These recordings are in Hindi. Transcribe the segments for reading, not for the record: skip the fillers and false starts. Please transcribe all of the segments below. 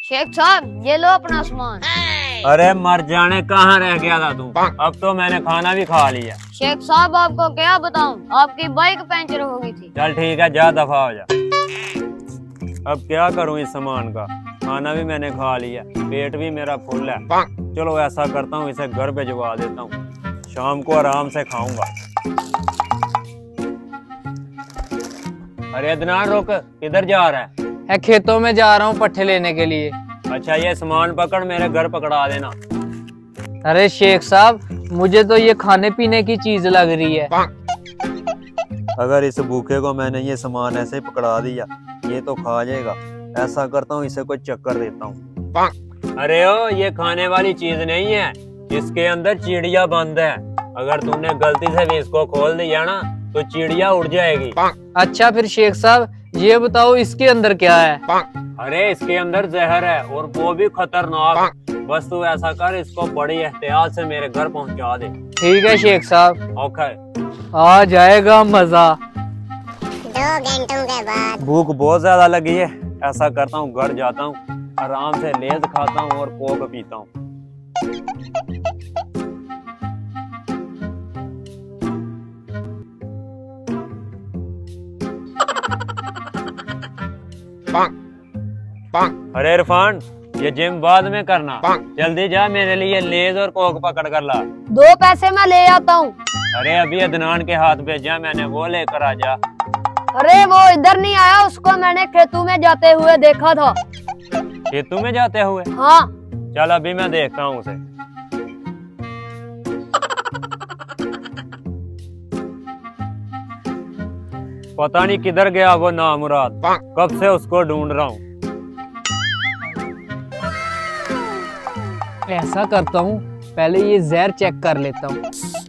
शेख साहब ये लो अपना सामान। अरे मर जाने, कहाँ रह गया था तू? अब तो मैंने खाना भी खा लिया। शेख साहब आपको क्या बताऊं, आपकी बाइक पंचर हो गई थी। चल ठीक है, जा दफा हो जा। अब क्या करूं इस सामान का? खाना भी मैंने खा लिया, पेट भी मेरा फुल है। चलो ऐसा करता हूँ, इसे घर भिजवा देता हूँ, शाम को आराम से खाऊंगा। अरे अदनान रुक, किधर जा रहा है? खेतों में जा रहा हूँ पट्ठे लेने के लिए। अच्छा ये सामान पकड़, मेरे घर पकड़ा देना। अरे शेख साहब, मुझे तो ये खाने पीने की चीज लग रही है। अगर इस भूखे को मैंने ये सामान ऐसे ही पकड़ा दिया, ये तो खा जाएगा। ऐसा करता हूँ, इसे कोई चक्कर देता हूँ। अरे ओ, ये खाने वाली चीज नहीं है, इसके अंदर चिड़िया बंद है। अगर तूने गलती से भी इसको खोल दिया ना तो चिड़िया उड़ जाएगी। अच्छा फिर शेख साहब ये बताओ इसके अंदर क्या है? अरे इसके अंदर जहर है, और वो भी खतरनाक। बस तू ऐसा कर, इसको बड़ी एहतियात से मेरे घर पहुंचा दे। ठीक है शेख साहब। ओके। आ जाएगा मजा। 2 घंटों के बाद भूख बहुत ज्यादा लगी है। ऐसा करता हूँ, घर जाता हूँ, आराम से लेज खाता हूँ और कोक पीता हूँ। अरे इरफान, ये जिम बाद में करना, जल्दी जा, मेरे लिए लेज और कोक पकड़ कर ला। 2 पैसे मैं ले आता हूँ। अरे अभी अदनान के हाथ भेजा मैंने, वो लेकर आ जा। अरे वो इधर नहीं आया, उसको मैंने खेतों में जाते हुए देखा था। खेतों में जाते हुए? हाँ। चल अभी मैं देखता हूँ उसे। पता नहीं किधर गया वो नामुराद, कब से उसको ढूंढ रहा हूँ। ऐसा करता हूँ, पहले ये जहर चेक कर लेता हूँ।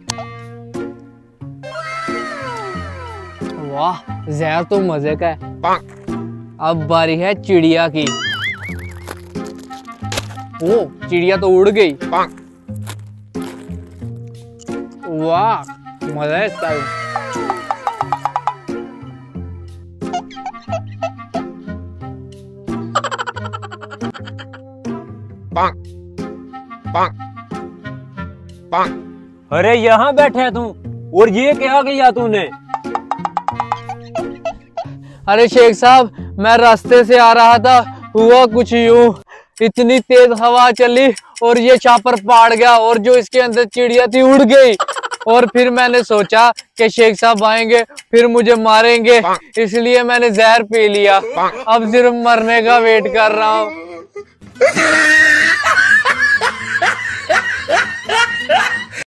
वाह, जहर तो मजे का है। अब बारी है चिड़िया की। ओ, चिड़िया तो उड़ गई। वाह, मजा है इसका। अरे यहाँ बैठे तू, और ये क्या किया तूने? अरे शेख साहब, मैं रास्ते से आ रहा था, हुआ कुछ यूं, इतनी तेज हवा चली और ये छापर फाड़ गया, और जो इसके अंदर चिड़िया थी उड़ गई। और फिर मैंने सोचा कि शेख साहब आएंगे फिर मुझे मारेंगे, इसलिए मैंने जहर पी लिया। अब सिर्फ मरने का वेट कर रहा हूँ।